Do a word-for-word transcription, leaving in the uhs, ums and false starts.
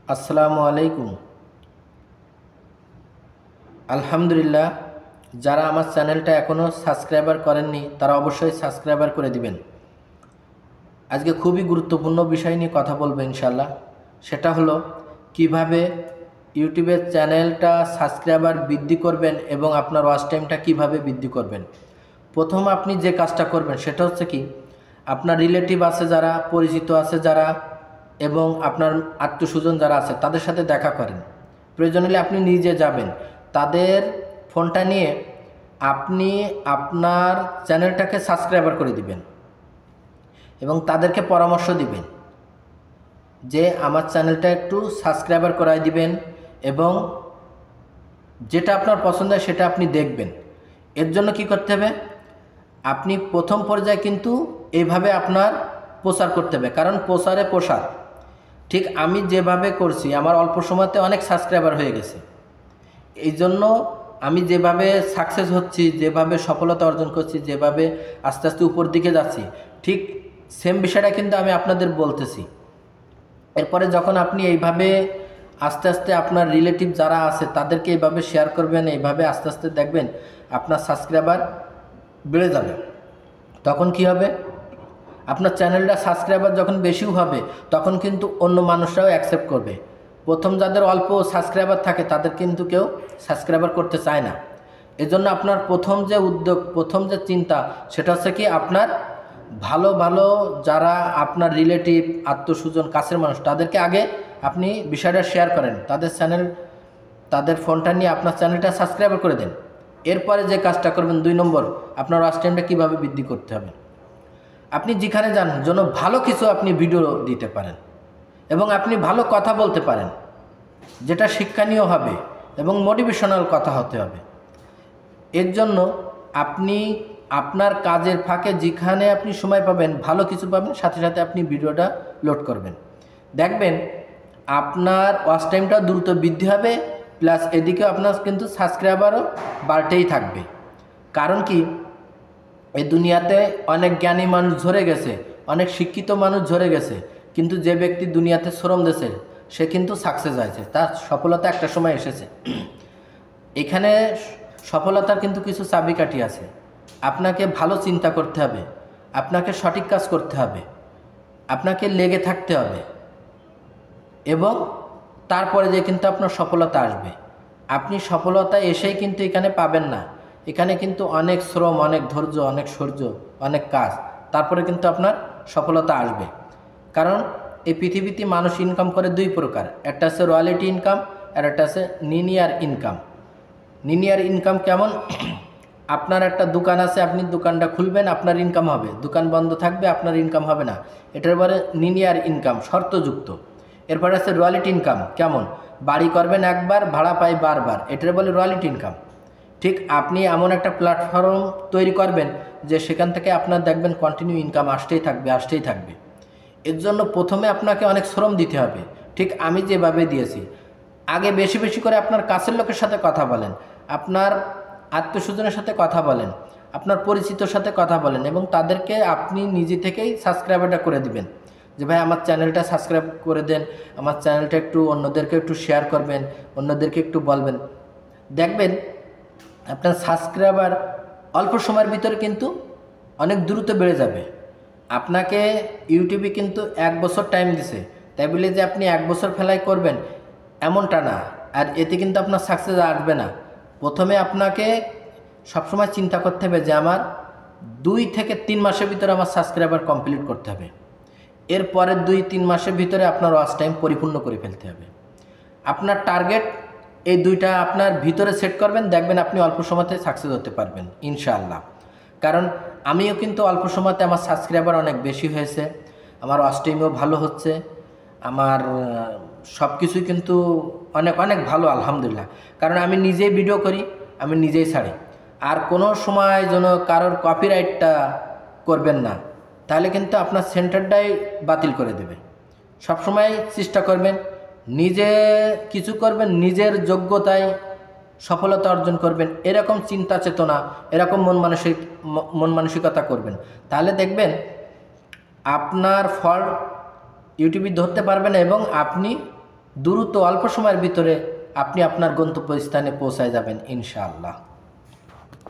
আসসালামু আলাইকুম। আলহামদুলিল্লাহ, যারা আমার চ্যানেলটা এখনও সাবস্ক্রাইবার করেননি তারা অবশ্যই সাবস্ক্রাইবার করে দিবেন। আজকে খুবই গুরুত্বপূর্ণ বিষয় নিয়ে কথা বলবো ইনশাল্লাহ। সেটা হলো কিভাবে ইউটিউবের চ্যানেলটা সাবস্ক্রাইবার বৃদ্ধি করবেন এবং আপনার ওয়াচ টাইমটা কিভাবে বৃদ্ধি করবেন। প্রথম আপনি যে কাজটা করবেন সেটা হচ্ছে কি, আপনার রিলেটিভ আছে যারা, পরিচিত আছে যারা এবং আপনার আত্মীয়স্বজন যারা আছে তাদের সাথে দেখা করেন। প্রয়োজন হলে আপনি নিজে যাবেন, তাদের ফোনটা নিয়ে আপনি আপনার চ্যানেলটাকে সাবস্ক্রাইবার করে দিবেন এবং তাদেরকে পরামর্শ দিবেন যে আমার চ্যানেলটা একটু সাবস্ক্রাইবার করাই দিবেন এবং যেটা আপনার পছন্দ হয় সেটা আপনি দেখবেন। এর জন্য কি করতে হবে, আপনি প্রথম পর্যায়ে কিন্তু এইভাবে আপনার প্রচার করতে হবে, কারণ প্রচারে প্রসার। ঠিক আমি যেভাবে করছি, আমার অল্প সময়তে অনেক সাবস্ক্রাইবার হয়ে গেছে। এই জন্য আমি যেভাবে সাকসেস হচ্ছি, যেভাবে সফলতা অর্জন করছি, যেভাবে আস্তে আস্তে উপর দিকে যাচ্ছি, ঠিক সেম বিষয়টা কিন্তু আমি আপনাদের বলতেছি। এরপরে যখন আপনি এইভাবে আস্তে আস্তে আপনার রিলেটিভ যারা আছে তাদেরকে এইভাবে শেয়ার করবেন, এইভাবে আস্তে আস্তে দেখবেন আপনার সাবস্ক্রাইবার বেড়ে যাবে। তখন কি হবে, আপনার চ্যানেলটা সাবস্ক্রাইবার যখন বেশিও হবে তখন কিন্তু অন্য মানুষরাও অ্যাকসেপ্ট করবে। প্রথম যাদের অল্প সাবস্ক্রাইবার থাকে তাদের কিন্তু কেউ সাবস্ক্রাইবার করতে চায় না। এজন্য আপনার প্রথম যে উদ্যোগ, প্রথম যে চিন্তা সেটা হচ্ছে কি, আপনার ভালো ভালো যারা আপনার রিলেটিভ, আত্মস্বজন, কাছের মানুষ তাদেরকে আগে আপনি বিষয়টা শেয়ার করেন, তাদের চ্যানেল, তাদের ফোনটা নিয়ে আপনার চ্যানেলটা সাবস্ক্রাইবার করে দেন। এরপরে যে কাজটা করবেন, দুই নম্বর, আপনার ওয়াচ টাইমটা কীভাবে বৃদ্ধি করতে হবে। আপনি যেখানে যান যেন ভালো কিছু আপনি ভিডিও দিতে পারেন এবং আপনি ভালো কথা বলতে পারেন, যেটা শিক্ষণীয় হবে এবং মোটিভেশনাল কথা হতে হবে। এর জন্য আপনি আপনার কাজের ফাঁকে যেখানে আপনি সময় পাবেন, ভালো কিছু পাবেন, সাথে সাথে আপনি ভিডিওটা লোড করবেন। দেখবেন আপনার ওয়াচ টাইমটা দ্রুত বৃদ্ধি হবে, প্লাস এদিকে আপনার কিন্তু সাবস্ক্রাইবারও বাড়তেই থাকবে। কারণ কি, এই দুনিয়াতে অনেক জ্ঞানী মানুষ ঝরে গেছে, অনেক শিক্ষিত মানুষ ঝরে গেছে, কিন্তু যে ব্যক্তি দুনিয়াতে শ্রম দিয়েছে সে কিন্তু সাকসেস হয়েছে, তার সফলতা একটা সময় এসেছে। এখানে সফলতার কিন্তু কিছু চাবিকাঠি আছে। আপনাকে ভালো চিন্তা করতে হবে, আপনাকে সঠিক কাজ করতে হবে, আপনাকে লেগে থাকতে হবে এবং তারপরে যে কিন্তু আপনার সফলতা আসবে। আপনি সফলতা এসেই কিন্তু এখানে পাবেন না, এখানে কিন্তু অনেক শ্রম, অনেক ধৈর্য, অনেক সৌর্য, অনেক কাজ, তারপরে কিন্তু আপনার সফলতা আসবে। কারণ এই পৃথিবীতে মানুষ ইনকাম করে দুই প্রকার, একটা আছে রয়্যালিটি ইনকাম আর একটা আছে লিনিয়ার ইনকাম। লিনিয়ার ইনকাম কেমন, আপনার একটা দোকান আছে, আপনি দোকানটা খুলবেন, আপনার ইনকাম হবে, দোকান বন্ধ থাকবে, আপনার ইনকাম হবে না। এটার পরে লিনিয়ার ইনকাম, শর্তযুক্ত। এরপরে আছে রয়্যালিটি ইনকাম, কেমন, বাড়ি করবেন একবার, ভাড়া পাই বারবার, এটার বলে রয়্যালিটি ইনকাম। ঠিক আপনি এমন একটা প্ল্যাটফর্ম তৈরি করবেন যে সেখান থেকে আপনার দেখবেন কন্টিনিউ ইনকাম আসতেই থাকবে, আসতেই থাকবে। এর জন্য প্রথমে আপনাকে অনেক শ্রম দিতে হবে, ঠিক আমি যেভাবে দিয়েছি। আগে বেশি বেশি করে আপনার কাছের লোকের সাথে কথা বলেন, আপনার আত্মীয়স্বজনের সাথে কথা বলেন, আপনার পরিচিতর সাথে কথা বলেন এবং তাদেরকে আপনি নিজে থেকেই সাবস্ক্রাইবারটা করে দিবেন যে ভাই আমার চ্যানেলটা সাবস্ক্রাইব করে দেন, আমার চ্যানেলটা একটু অন্যদেরকে একটু শেয়ার করবেন, অন্যদেরকে একটু বলবেন। দেখবেন আপনার সাবস্ক্রাইবার অল্প সময়ের ভিতরে কিন্তু অনেক দ্রুত বেড়ে যাবে। আপনাকে ইউটিউবে কিন্তু এক বছর টাইম দিছে, তাই বলে যে আপনি এক বছর ফেলাই করবেন এমনটা না, আর এতে কিন্তু আপনার সাকসেস আসবে না। প্রথমে আপনাকে সবসময় চিন্তা করতে হবে যে আমার দুই থেকে তিন মাসের ভিতরে আমার সাবস্ক্রাইবার কমপ্লিট করতে হবে। এরপরের দুই তিন মাসের ভিতরে আপনার ওয়াচ টাইম পরিপূর্ণ করে ফেলতে হবে। আপনার টার্গেট এই দুইটা আপনার ভিতরে সেট করবেন, দেখবেন আপনি অল্প সময়তে সাকসেস হতে পারবেন ইনশাআল্লাহ। কারণ আমিও কিন্তু অল্প সময়তে আমার সাবস্ক্রাইবার অনেক বেশি হয়েছে, আমার ওয়াচ টাইমও ভালো হচ্ছে, আমার সব কিছুই কিন্তু অনেক অনেক ভালো আলহামদুলিল্লাহ। কারণ আমি নিজেই ভিডিও করি, আমি নিজেই ছাড়ি। আর কোনো সময় যেন কারোর কপিরাইটটা করবেন না, তাহলে কিন্তু আপনার সেন্টারটাই বাতিল করে দেবে। সবসময় চেষ্টা করবেন নিজে কিছু করবেন, নিজের যোগ্যতায় সফলতা অর্জন করবেন, এরকম চিন্তা চেতনা, এরকম মন মানসিক মন মানসিকতা করবেন। তাহলে দেখবেন আপনার ফল ইউটিউবে ধরতে পারবেন এবং আপনি দ্রুত অল্প সময়ের ভিতরে আপনি আপনার গন্তব্যস্থানে পৌঁছায় যাবেন ইনশাআল্লাহ।